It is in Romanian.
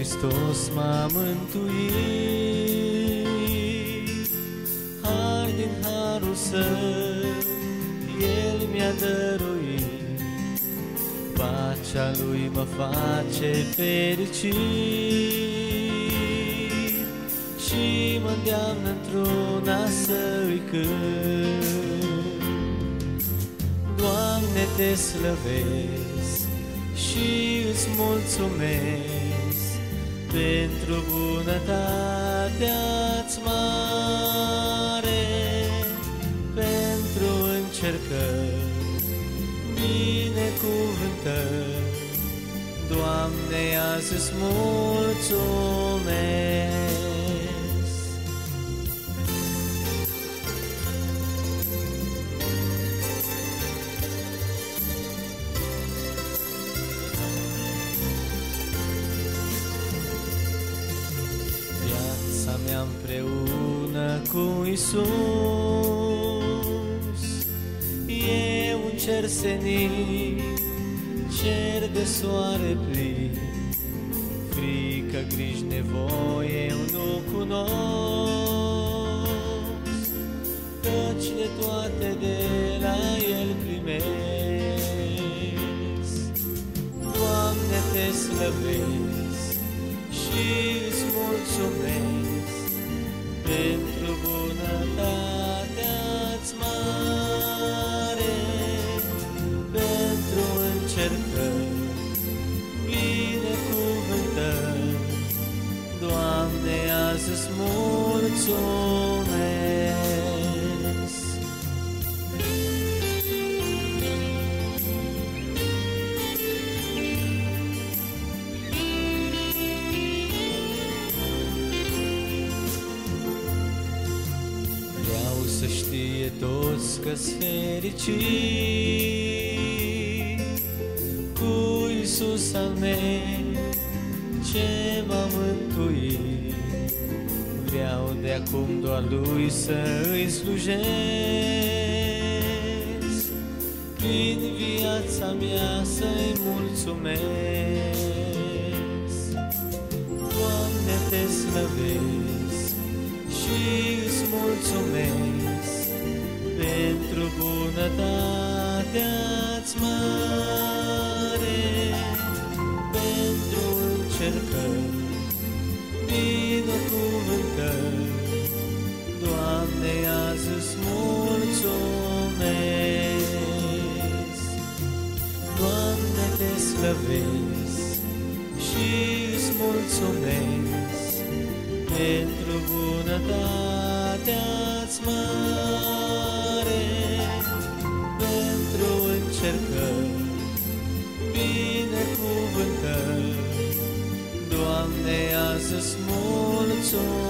Hristos m-a mântuit. Har din harul Său El mi-a dăruit, pacea Lui mă face fericit și mă îndeamnă într-una să-i cânt. Doamne, Te slăvesc și îți mulțumesc pentru bunătatea-ți mare, pentru încercări, binecuvântări. Doamne, azi îți mulțumesc. Viața mea împreună cu Iisus e un cer senin, cer de soare plin. Frică, griji, nevoie eu nu cunosc, căci de toate de la El primesc. Doamne, Te slăvesc și îți mulțumesc pentru bunătatea-ți mare, pentru încercări, binecuvântări. Doamne, azi îți mulțumesc. Vreau să știe toți că-s fericit cu Iisus al meu ce m-a mântuit. Vreau de acum doar Lui să-i slujesc, prin viața mea să-i mulțumesc. Doamne, Te slăvesc și îți mulțumesc pentru bunătatea-ți mare, pentru încercări, binecuvântări. Doamne, azi îți mulțumesc. Doamne, Te slăvesc și îți mulțumesc pentru bunătatea-ți mare, pentru încercări, binecuvântări. Doamne, azi îți mulțumesc.